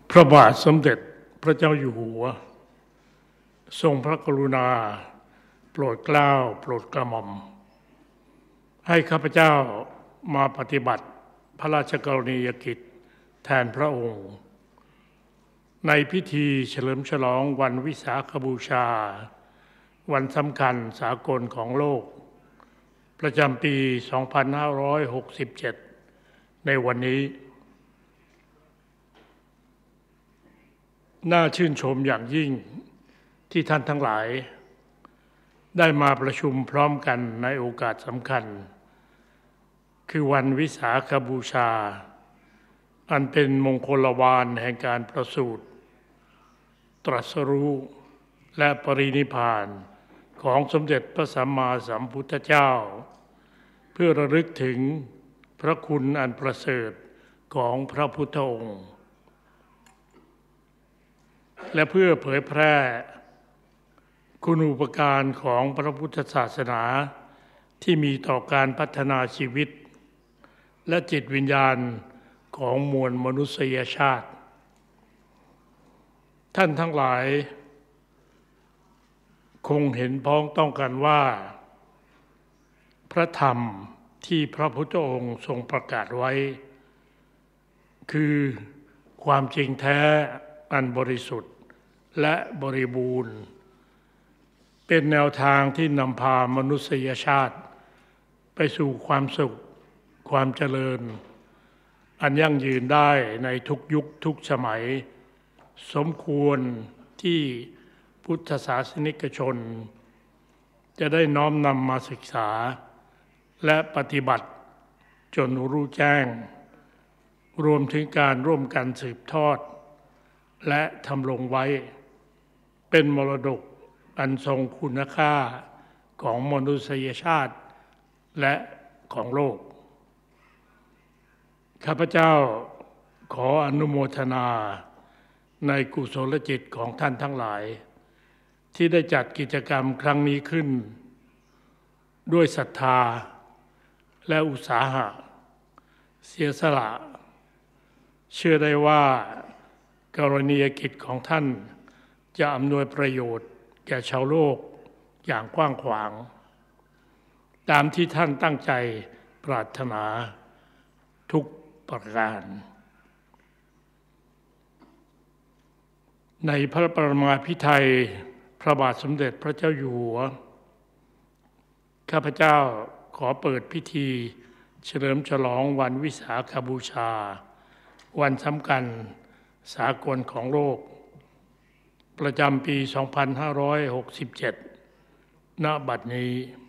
พระบาทสมเด็จพระเจ้าอยู่หัวทรงพระกรุณาโปรดเกล้าโปรดกระหม่อมให้ข้าพเจ้ามาปฏิบัติพระราชกรณียกิจแทนพระองค์ในพิธีเฉลิมฉลองวันวิสาขบูชาวันสำคัญสากลของโลกประจำปี 2567 ในวันนี้น่าชื่นชมอย่างยิ่งที่ท่านทั้งหลายได้มาประชุมพร้อมกันในโอกาสสำคัญคือวันวิสาขบูชาอันเป็นมงคลวาลแห่งการประสูติตรัสรู้และปรินิพพานของสมเด็จพระสัมมาสัมพุทธเจ้าเพื่อระลึกถึงพระคุณอันประเสริฐของพระพุทธองค์และเพื่อเผยแพร่คุณูปการของพระพุทธศาสนาที่มีต่อการพัฒนาชีวิตและจิตวิญญาณของมวลมนุษยชาติท่านทั้งหลายคงเห็นพ้องต้องกันว่าพระธรรมที่พระพุทธองค์ทรงประกาศไว้คือความจริงแท้อันบริสุทธิ์และบริบูรณ์เป็นแนวทางที่นำพามนุษยชาติไปสู่ความสุขความเจริญอันยั่งยืนได้ในทุกยุคทุกสมัยสมควรที่พุทธศาสนิกชนจะได้น้อมนำมาศึกษาและปฏิบัติจนรู้แจ้งรวมถึงการร่วมกันสืบทอดและทำลงไว้เป็นมรดกอันทรงคุณค่าของมนุษยชาติและของโลกข้าพเจ้าขออนุโมทนาในกุศลจิตของท่านทั้งหลายที่ได้จัดกิจกรรมครั้งนี้ขึ้นด้วยศรัทธาและอุตสาหะเสียสละเชื่อได้ว่ากรณียกิจของท่านจะอำนวยประโยชน์แก่ชาวโลกอย่างกว้างขวางตามที่ท่านตั้งใจปรารถนาทุกประการในพระปรมาภิไธยพระบาทสมเด็จพระเจ้าอยู่หัวข้าพเจ้าขอเปิดพิธีเฉลิมฉลองวันวิสาขบูชาวันสำคัญสากลของโลกประจำปี 2567 ณ บัดนี้